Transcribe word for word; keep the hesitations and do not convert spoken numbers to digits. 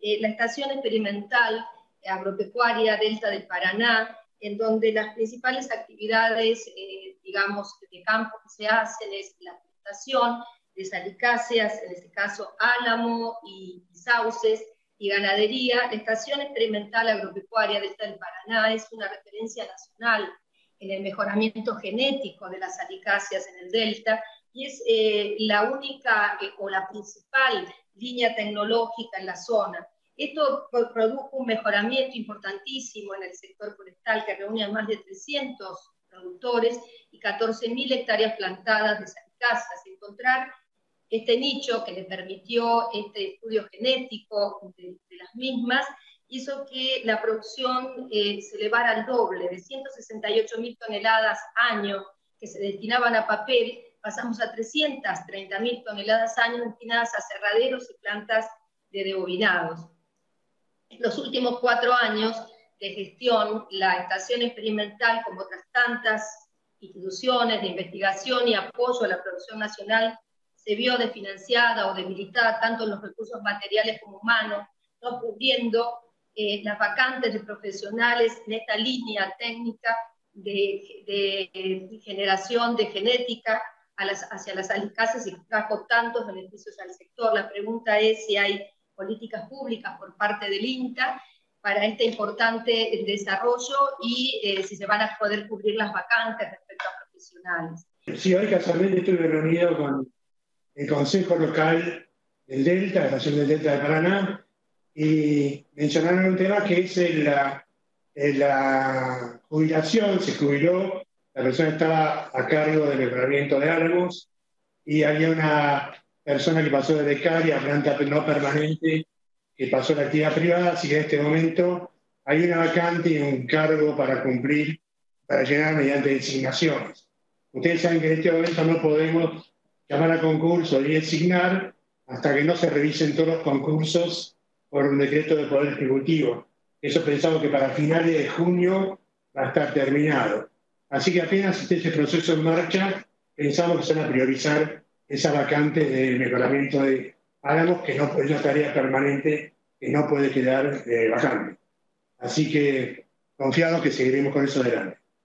eh, la estación experimental agropecuaria Delta del Paraná, en donde las principales actividades, eh, digamos, de campo que se hacen es la plantación de salicáceas, en este caso álamo y, y sauces, y ganadería. La estación experimental agropecuaria Delta del Paraná es una referencia nacional en el mejoramiento genético de las salicáceas en el delta, y es eh, la única eh, o la principal línea tecnológica en la zona. Esto produjo un mejoramiento importantísimo en el sector forestal, que reúne a más de trescientos productores y catorce mil hectáreas plantadas de salicáceas. Encontrar este nicho que le permitió este estudio genético de, de las mismas hizo que la producción eh, se elevara al doble, de ciento sesenta y ocho mil toneladas año que se destinaban a papel, pasamos a trescientas treinta mil toneladas año destinadas a cerraderos y plantas de debobinados. En los últimos cuatro años de gestión, la estación experimental, como otras tantas instituciones de investigación y apoyo a la producción nacional, se vio desfinanciada o debilitada tanto en los recursos materiales como humanos, no cubriendo eh, las vacantes de profesionales en esta línea técnica de, de, de generación de genética a las, hacia las salicáceas, y que trajo tantos beneficios al sector. La pregunta es si hay políticas públicas por parte del INTA para este importante desarrollo y eh, si se van a poder cubrir las vacantes respecto a profesionales. Sí, hoy casualmente estuve reunido con el Consejo Local del Delta, la Estación del Delta de Paraná, y mencionaron un tema que es la, la jubilación. Se jubiló, la persona estaba a cargo del mejoramiento de álamos, y había una persona que pasó de becaria a planta no permanente, que pasó a la actividad privada, así que en este momento hay una vacante y un cargo para cumplir, para llenar mediante designaciones. Ustedes saben que en este momento no podemos llamar a concurso y designar hasta que no se revisen todos los concursos por un decreto del Poder Ejecutivo. Eso pensamos que para finales de junio va a estar terminado. Así que apenas esté ese proceso en marcha, pensamos que se van a priorizar esa vacante de mejoramiento de álamos, que no es una tarea permanente que no puede quedar eh, vacante. Así que confiados que seguiremos con eso adelante.